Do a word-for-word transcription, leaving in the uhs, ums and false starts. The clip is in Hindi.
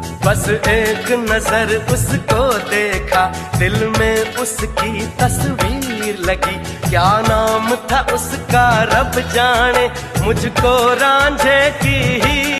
बस एक नजर उसको देखा, दिल में उसकी तस्वीर लगी। क्या नाम था उसका रब जाने, मुझको रांझे की ही